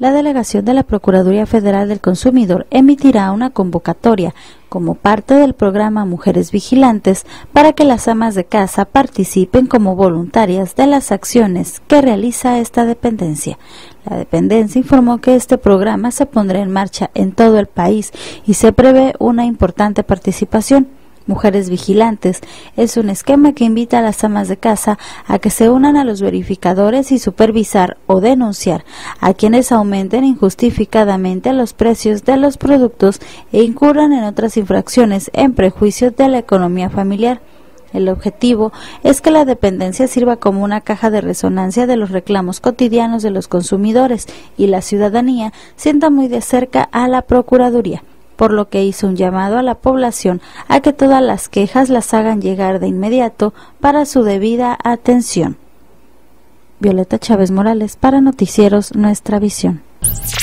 la delegación de la Procuraduría Federal del Consumidor emitirá una convocatoria como parte del programa Mujeres Vigilantes para que las amas de casa participen como voluntarias de las acciones que realiza esta dependencia. La dependencia informó que este programa se pondrá en marcha en todo el país y se prevé una importante participación. Mujeres Vigilantes es un esquema que invita a las amas de casa a que se unan a los verificadores y supervisar o denunciar a quienes aumenten injustificadamente los precios de los productos e incurran en otras infracciones en prejuicio de la economía familiar. El objetivo es que la dependencia sirva como una caja de resonancia de los reclamos cotidianos de los consumidores y la ciudadanía sienta muy de cerca a la Procuraduría, por lo que hizo un llamado a la población a que todas las quejas las hagan llegar de inmediato para su debida atención. Violeta Chávez Morales para Noticieros Nuestra Visión.